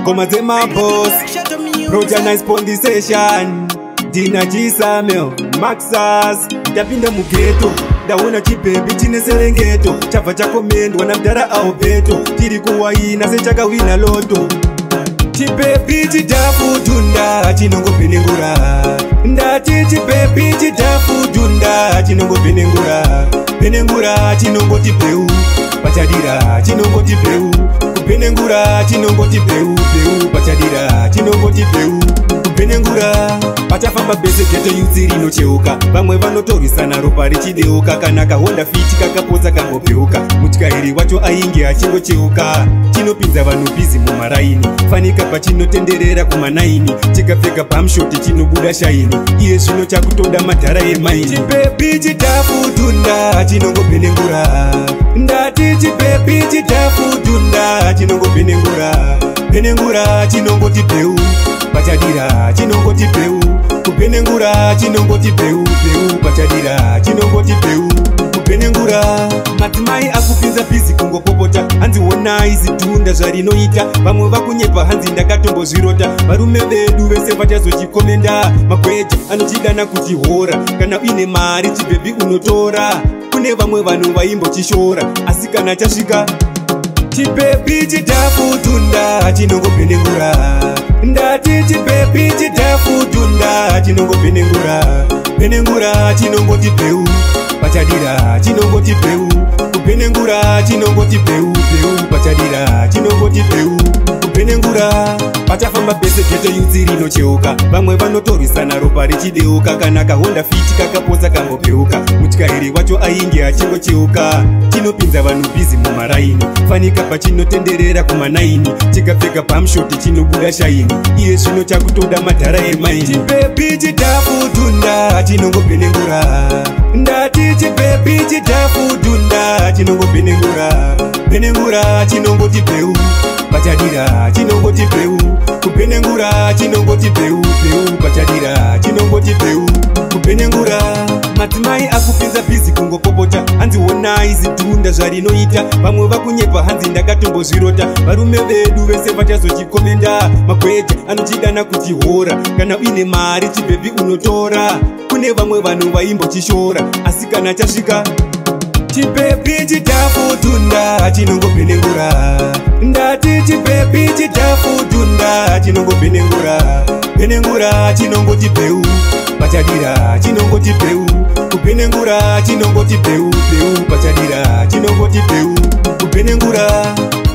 Ngoma zema boss Projah nice pondisation Dina G-Samuel Maxus Tapinda mugeto Daona Chibabie chine serengeto Chava chako mendwa na mdara au beto Tiri kuwaina se chaka wina loto Chibabie Chidhafu tunda chinongo penengura Ndati Chibabie Chidhafu tunda chinongo penengura Penengura chinongo tipeu Pachadira chinongo tipeu Kupenengura chinongo tipeu peu Pachadira chinongo tipeu Kupenengura Pachafamba bese geto yutsiri no cheuka Vamwe vanotorwisana ropa richideuka Kana kahonda fiti kakapodza kangopeuka Mutyairi wacho ainge achingo cheuka Chinopinza vanhu bizi mumaraini Fanika pachinotenderera kumanaini Chikapfeka pamshoti chinobuda shaini Iye zvino chakutoda madhara emaini Chibabie Chidhafu tunda chinongo penengura Ndati Chibabie Chidhafu tunda chinongo penengura Penengura chinongo tipeu Pachadira chinongo tipeu Kupenengura chinongo tipeu peu Pachadira chinongo tipeu Kupenengura Matimai akupinza bizi kungopopota Hanzi wona izi tunda zvarinoita Vamwe vakunyepa hanzi ndakatombozvirota Varume vedu vese vachazochikomenda Magweja anochidana kuti hora Kana uine mari Chibabie unotora Kune vamwe vanhu vaimbotishora Asi kana chasvika Chibabie Chidhafu tunda chinongo penengura Ndati Chibabie Chidhafu tunda chinongo penengura Penengura chinongo tipeu Pachadira chinongo tipeu Kupenengura chinongo tipeu peu Pachadira chinongo tipeu Kupenengura Pachafamba bese geto yutsiri no cheuka Vamwe vanotorwisana ropa richideuka Kana kahonda fiti kakapodza kangopeuka Mutyairi wacho ainge achingo cheuka Chinopinza vanhu bizi mumaraini Fanika pachinotenderera kumanaini Chikapfeka pamshoti chinobuda shaini Iye zvino chakutoda madhara emaini Chibabie Chidhafu tunda chinongo penengura Ndati Chibabie Chidhafu tunda chinongo penengura Penengura chinongo tipeu Pachadira chinongo tipeu Kupenengura chinongo tipeu peu Pachadira chinongo tipeu Kupenengura Matimai akupinza bizi kungopopota Hanzi wona izi tunda zvarinoita Vamwe vakunyepa hanzi ndakatombozvirota Varume vedu vese vachazochikomenda Magweja anochidana kuti hora Kana uine mari Chibabie unotora Kune vamwe vanhu vaimbotishora Asi kana chasvika Chibabie Chidhafu tunda chinongo penengura Ndati Chibabie Chidhafu tunda chinongo penengura Penengura chinongo tipeu Pachadira chinongo tipeu Kupenengura chinongo tipeu peu Pachadira chinongo tipeu Kupenengura